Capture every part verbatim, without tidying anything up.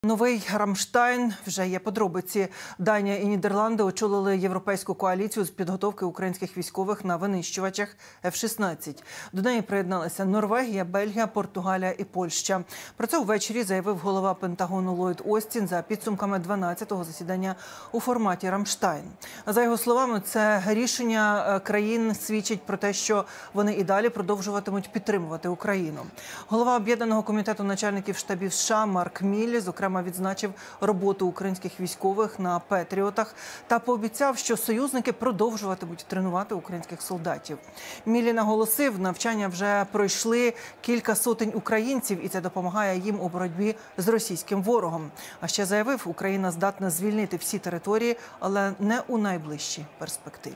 Новий Рамштайн, вже є подробиці. Данія і Нідерланди очолили європейську коаліцію з підготовки українських військових на винищувачах еф шістнадцять. До неї приєдналися Норвегія, Бельгія, Португалія і Польща. Про це ввечері заявив голова Пентагону Ллойд Остін за підсумками дванадцятого засідання у форматі Рамштайн. За його словами, це рішення країн свідчить про те, що вони і далі продовжуватимуть підтримувати Україну. Голова Об'єднаного комітету начальників штабів США Марк Міллі, зокрема, відзначив роботу українських військових на «Петріотах» та пообіцяв, що союзники продовжуватимуть тренувати українських солдатів. Міллі наголосив, навчання вже пройшли кілька сотень українців, і це допомагає їм у боротьбі з російським ворогом. А ще заявив, Україна здатна звільнити всі території, але не у найближчій перспективі.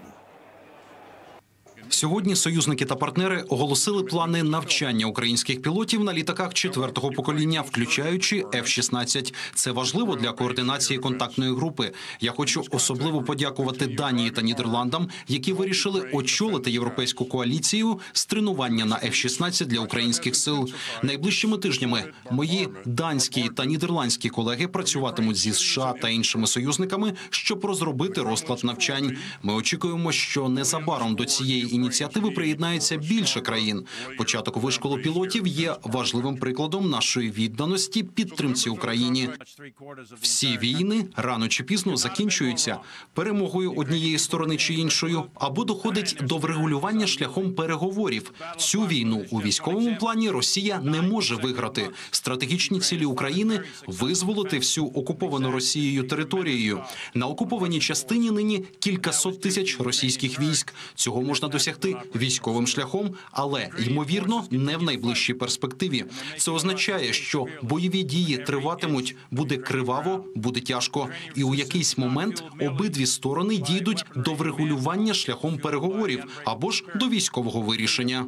Сьогодні союзники та партнери оголосили плани навчання українських пілотів на літаках четвертого покоління, включаючи еф шістнадцять. Це важливо для координації контактної групи. Я хочу особливо подякувати Данії та Нідерландам, які вирішили очолити європейську коаліцію з тренування на еф шістнадцять для українських сил. Найближчими тижнями мої данські та нідерландські колеги працюватимуть зі США та іншими союзниками, щоб розробити розклад навчань. Ми очікуємо, що незабаром до цієї ініціативи приєднається більше країн. Початок вишколу пілотів є важливим прикладом нашої відданості підтримці Україні. Всі війни рано чи пізно закінчуються перемогою однієї сторони чи іншою, або доходить до врегулювання шляхом переговорів. Цю війну у військовому плані Росія не може виграти. Стратегічні цілі України – визволити всю окуповану Росією територію. На окупованій частині нині кількасот тисяч російських військ. Цього можна досягти військовим шляхом, але, ймовірно, не в найближчій перспективі. Це означає, що бойові дії триватимуть, буде криваво, буде тяжко. І у якийсь момент обидві сторони дійдуть до врегулювання шляхом переговорів або ж до військового вирішення.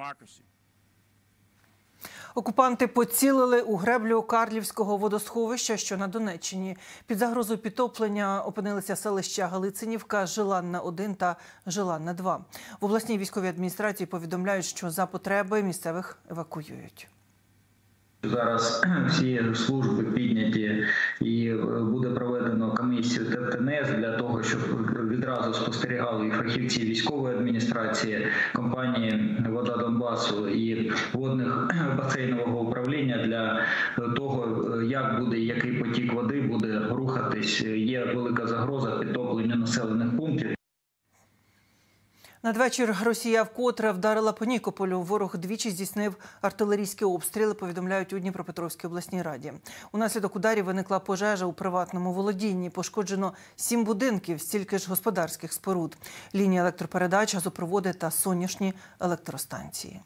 Окупанти поцілили у греблю Карлівського водосховища, що на Донеччині. Під загрозою підтоплення опинилися селища Галицинівка, Желанна один та Желанна два. В обласній військовій адміністрації повідомляють, що за потреби місцевих евакуюють. Зараз всі служби підняті і буде проведено комісію те те ен ес для того, щоб відразу спостерігали і фахівці військової адміністрації, компанії «Вода Донбасу» і водних басейнового управління для того, як буде, який потік води буде рухатись. Є велика загроза підтоплення населених пунктів. Надвечір Росія вкотре вдарила по Нікополю. Ворог двічі здійснив артилерійські обстріли, повідомляють у Дніпропетровській обласній раді. Унаслідок ударів виникла пожежа у приватному володінні. Пошкоджено сім будинків, стільки ж господарських споруд. Лінії електропередач, газопроводи та сонячні електростанції.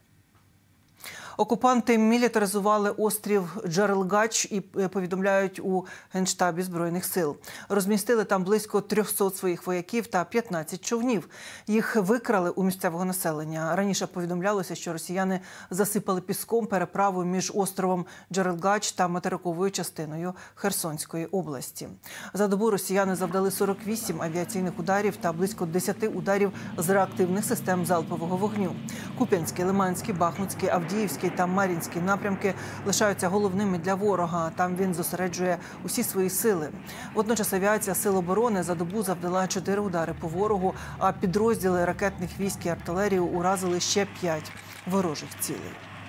Окупанти мілітаризували острів Джерелгач і повідомляють у Генштабі Збройних сил. Розмістили там близько трьохсот своїх вояків та п'ятнадцять човнів. Їх викрали у місцевого населення. Раніше повідомлялося, що росіяни засипали піском переправу між островом Джерелгач та материковою частиною Херсонської області. За добу росіяни завдали сорок вісім авіаційних ударів та близько десяти ударів з реактивних систем залпового вогню. Куп'янський, Лиманський, Бахмутський, Авдіївський та Мар'їнський напрямки лишаються головними для ворога. Там він зосереджує усі свої сили. Водночас авіація Сил оборони за добу завдала чотири удари по ворогу, а підрозділи ракетних військ і артилерії уразили ще п'ять ворожих цілей.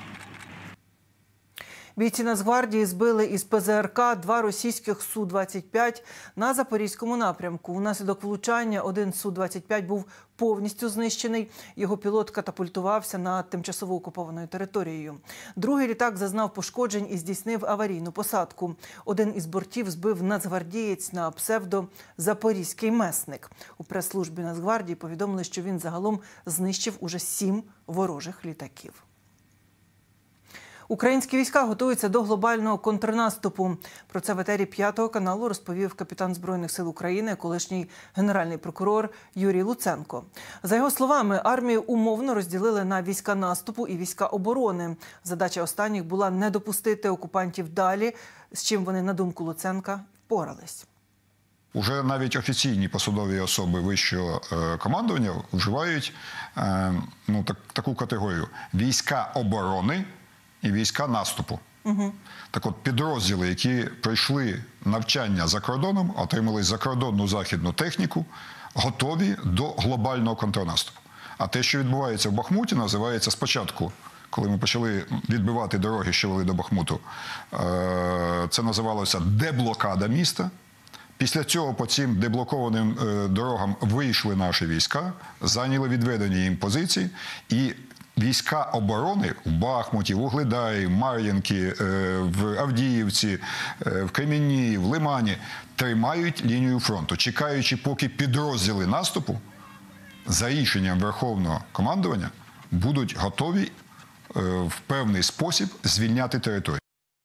Бійці Нацгвардії збили із пе зе ер ка два російських су двадцять п'ять на Запорізькому напрямку. Внаслідок влучання один су двадцять п'ять був повністю знищений. Його пілот катапультувався над тимчасово окупованою територією. Другий літак зазнав пошкоджень і здійснив аварійну посадку. Один із бортів збив нацгвардієць на псевдо «Запорізький месник». У прес-службі Нацгвардії повідомили, що він загалом знищив уже сім ворожих літаків. Українські війська готуються до глобального контрнаступу. Про це в етері п'ятого каналу розповів капітан Збройних сил України, колишній генеральний прокурор Юрій Луценко. За його словами, армію умовно розділили на війська наступу і війська оборони. Задача останніх була не допустити окупантів далі, з чим вони, на думку Луценка, впорались. Уже навіть офіційні посадові особи вищого командування вживають ну, так, таку категорію – війська оборони і війська наступу. Угу. Так от, підрозділи, які пройшли навчання за кордоном, отримали закордонну західну техніку, готові до глобального контрнаступу. А те, що відбувається в Бахмуті, називається спочатку, коли ми почали відбивати дороги, що вели до Бахмуту, це називалося деблокада міста. Після цього по цим деблокованим дорогам вийшли наші війська, зайняли відведені їм позиції, і війська оборони в Бахмуті, в Угледарі, в Мар'їнці, в Авдіївці, в Кремінні, в Лимані тримають лінію фронту, чекаючи, поки підрозділи наступу за рішенням Верховного командування будуть готові в певний спосіб звільняти територію.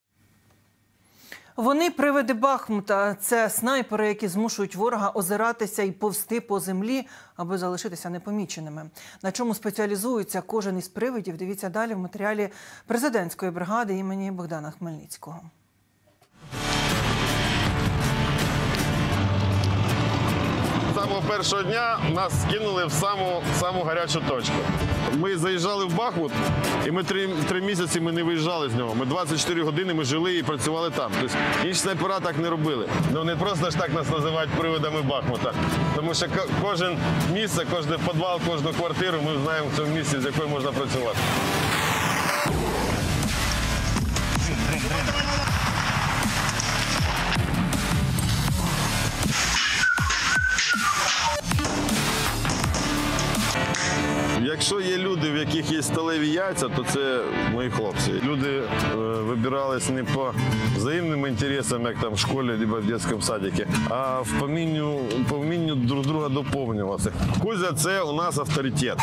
Вони привиди Бахмута. Це снайпери, які змушують ворога озиратися і повзти по землі, аби залишитися непоміченими. На чому спеціалізується кожен із привидів, дивіться далі в матеріалі президентської бригади імені Богдана Хмельницького. З самого першого дня нас скинули в саму, саму гарячу точку. Ми заїжджали в Бахмут, і ми три, три місяці ми не виїжджали з нього. Ми двадцять чотири години ми жили і працювали там. Тобто інші снайпера так не робили. Ну не просто ж так нас називають привидами Бахмута. Тому що кожен місце, кожен підвал, кожну квартиру ми знаємо в цьому місці, з якою можна працювати. Якщо є люди, в яких є сталеві яйця, то це мої хлопці. Люди е, вибирались не по взаємним інтересам, як там в школі або в дитячому садику, а в помінню, по вмінню друг друга доповнюватися. Кузя – це у нас авторитет.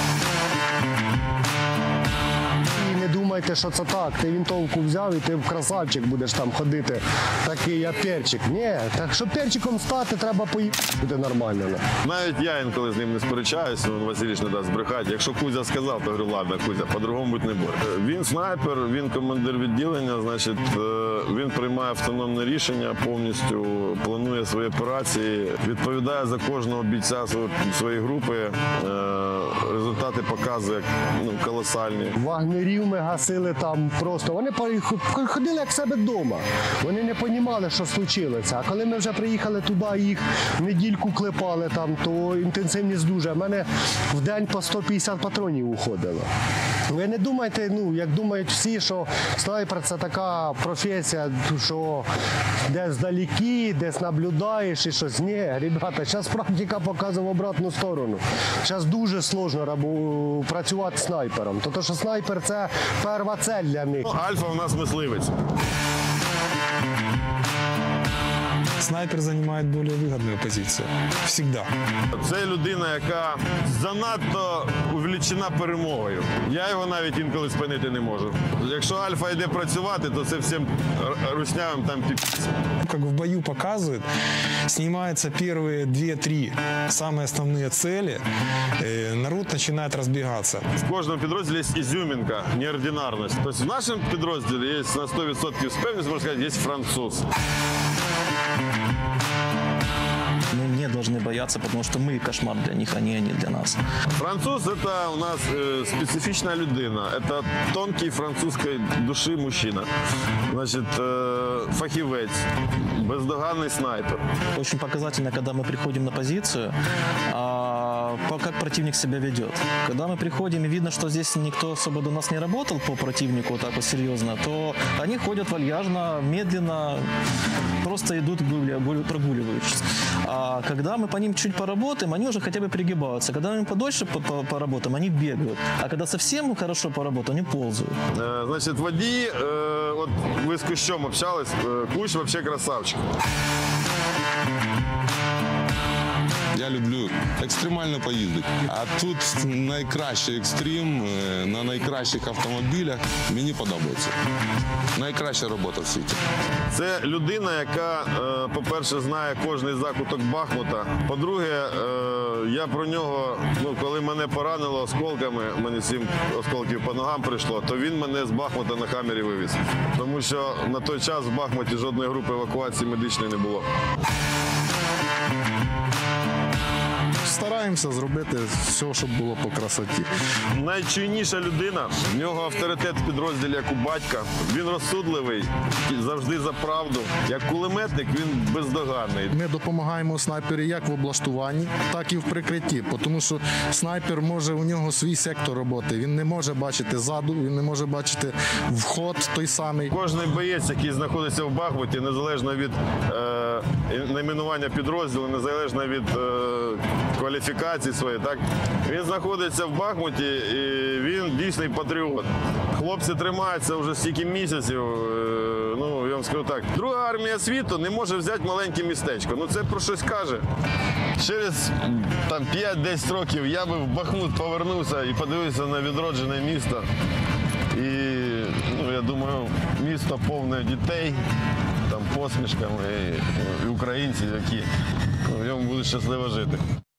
Не думайте, що це так. Ти вінтовку взяв і ти в красавчик будеш там ходити, такий я перчик. Ні, так щоб перчиком стати, треба поїхати, буде нормально. Навіть я інколи з ним не сперечаюся, Васильович не дасть збрехати. Якщо Кузя сказав, то говорю, ладно, Кузя, по-другому бути не буде. Він снайпер, він командир відділення, значить, він приймає автономне рішення, повністю планує свої операції, відповідає за кожного бійця своєї групи, результати показує ну, колосальні. Вагнерів ми гасили там просто. Вони ходили як в себе вдома. Вони не розуміли, що случилося. А коли ми вже приїхали туди, їх недільку клепали там, то інтенсивність дуже. У мене в день по сто п'ятдесят патронів уходило. Ви не думайте, ну, як думають всі, що снайпер – це така професія, що десь здалекі, десь наблюдаєш і щось. Ні, ребята, зараз практика показує в обратну сторону. Зараз дуже складно працювати снайпером. Тому що снайпер – це перша цель для них. Альфа у нас мисливець. Снайпер займає більш вигідну позицію. Всегда. Це людина, яка занадто увлічена перемогою. Я його навіть інколи спинити не можу. Якщо Альфа йде працювати, то це всім руснявим там пі***ць. Как в бою показывают, снимаются первые две-три самые основные цели, народ начинает разбегаться. В кожному підрозділі є ізюмінка, неординарність. Тобто в нашому підрозділі є на сто відсотків спевність, можна сказати, є француз. Мы не должны бояться, потому что мы кошмар для них, а не они для нас. Француз – это у нас э, специфичная людина. Это тонкий французской души мужчина. Значит, э, фахівець, бездоганный снайпер. Очень показательно, когда мы приходим на позицию, а, по, как противник себя ведет. Когда мы приходим и видно, что здесь никто особо до нас не работал по противнику так вот серьезно, то они ходят вальяжно, медленно, просто идут прогуливаючись. А когда мы по ним чуть поработаем, они уже хотя бы пригибаются. Когда мы подольше поработаем, они бегают. А когда совсем хорошо поработают, они ползают. Э, значит, водії, э, вот вы с Кущом общались, э, Кущ вообще красавчик. Я люблю екстремально поїздити. А тут найкращий екстрим на найкращих автомобілях. Мені подобається. Найкраща робота в світі. Це людина, яка, по-перше, знає кожний закуток Бахмута. По-друге, я про нього, ну, коли мене поранило осколками, мені сім осколків по ногам прийшло, то він мене з Бахмута на камері вивіз. Тому що на той час в Бахмуті жодної групи евакуації медичної не було. стараємося зробити все, щоб було по красоті. Найчуйніша людина, в нього авторитет в підрозділі як у батька. Він розсудливий, завжди за правду. Як кулеметник він бездоганний. Ми допомагаємо снайпері як в облаштуванні, так і в прикритті, тому що снайпер може, у нього свій сектор роботи. Він не може бачити ззаду, він не може бачити вход той самий. Кожний боєць, який знаходиться в Бахмуті, незалежно від е, найменування підрозділу, незалежно від е, кваліфікації своєї, так, він знаходиться в Бахмуті і він дійсний патріот. Хлопці тримаються вже стільки місяців, е, ну, я вам скажу так, друга армія світу не може взяти маленьке містечко. Ну, це про щось каже. Через там п'ять-десять років я би в Бахмут повернувся і подивився на відроджене місто. І, ну, я думаю, місто повне дітей, там, посмішками і, і українців, які ну, в ньому будуть щасливо жити.